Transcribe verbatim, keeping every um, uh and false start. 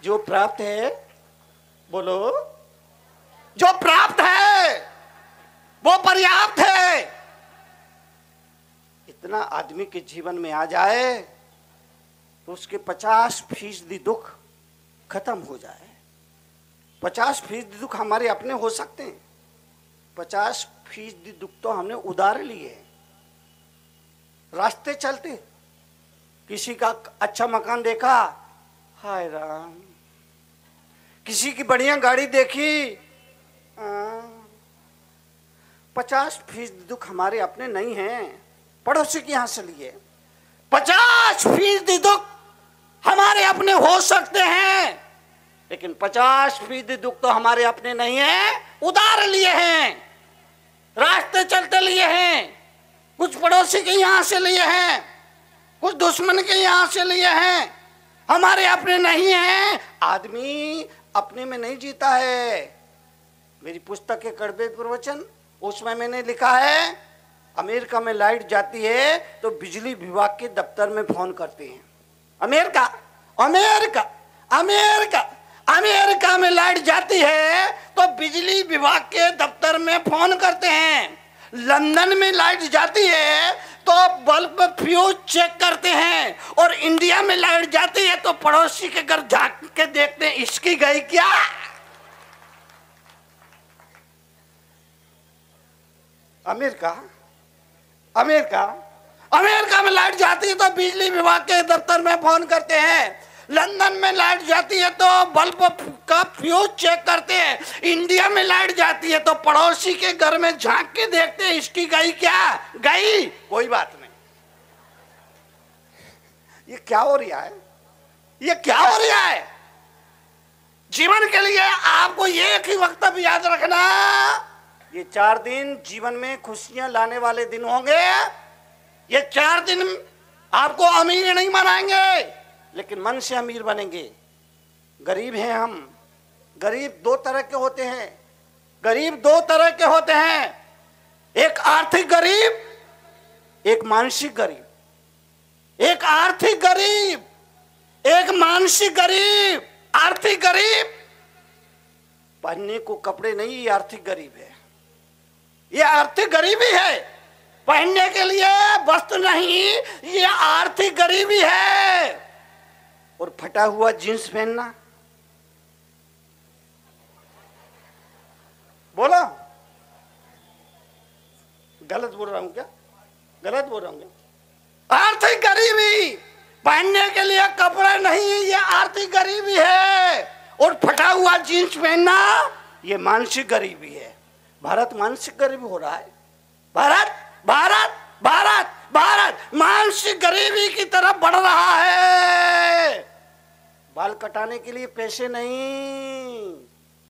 जो प्राप्त है, बोलो, जो प्राप्त है वो पर्याप्त है। इतना आदमी के जीवन में आ जाए तो उसके पचास फीसदी दुख खत्म हो जाए। पचास फीसदी दुख हमारे अपने हो सकते हैं, पचास फीसदी दुख तो हमने उधार लिए हैं। रास्ते चलते किसी का अच्छा मकान देखा, हाय राम, किसी की बढ़िया गाड़ी देखी, पचास फीसदी दुख हमारे अपने नहीं हैं, पड़ोसी के यहां से लिए। पचास फीसदी दुख हमारे अपने हो सकते हैं, लेकिन पचास फीसदी दुख तो हमारे अपने नहीं है, उधार लिए हैं, रास्ते चलते लिए हैं, कुछ पड़ोसी के यहां से लिए हैं, कुछ दुश्मन के यहां से लिए हैं, हमारे अपने नहीं हैं। आदमी अपने में नहीं जीता है। मेरी पुस्तक है कड़वे प्रवचन, उसमें मैंने लिखा है, अमेरिका में लाइट जाती है तो बिजली विभाग के दफ्तर में फोन करते हैं। अमेरिका अमेरिका अमेरिका अमेरिका में लाइट जाती है तो बिजली विभाग के दफ्तर में फोन करते हैं। लंदन में लाइट जाती है तो बल्ब फ्यूज चेक करते हैं, और इंडिया में लाइट जाती है तो पड़ोसी के घर झांक के देखते हैं, इसकी गई क्या। अमेरिका अमेरिका अमेरिका में लाइट जाती है तो बिजली विभाग के दफ्तर में फोन करते हैं। लंदन में लाइट जाती है तो बल्ब का फ्यूज चेक करते हैं। इंडिया में लाइट जाती है तो पड़ोसी के घर में झांक के देखते हैं, इसकी गई क्या। गई, कोई बात नहीं। ये क्या हो रहा है, ये क्या हो रहा है। जीवन के लिए आपको एक ही वक्तव्य याद रखना, ये चार दिन जीवन में खुशियां लाने वाले दिन होंगे। ये चार दिन आपको अमीर नहीं बनाएंगे, लेकिन मन से अमीर बनेंगे। गरीब हैं हम। गरीब दो तरह के होते हैं, गरीब दो तरह के होते हैं, एक आर्थिक गरीब, एक मानसिक गरीब। एक आर्थिक गरीब, एक मानसिक गरीब। आर्थिक गरीब पहनने को कपड़े नहीं, ये आर्थिक गरीब है। ये आर्थिक गरीबी है, पहनने के लिए वस्त्र नहीं, ये आर्थिक गरीबी है। और फटा हुआ जींस पहनना, बोलो गलत बोल रहा हूं क्या, गलत बोल रहा हूं क्या। आर्थिक गरीबी, पहनने के लिए कपड़े नहीं, ये आर्थिक गरीबी है। और फटा हुआ जींस पहनना, ये मानसिक गरीबी है। भारत मानसिक गरीबी हो रहा है। भारत भारत भारत भारत मानसिक गरीबी की तरफ बढ़ रहा है। बाल कटाने के लिए पैसे नहीं,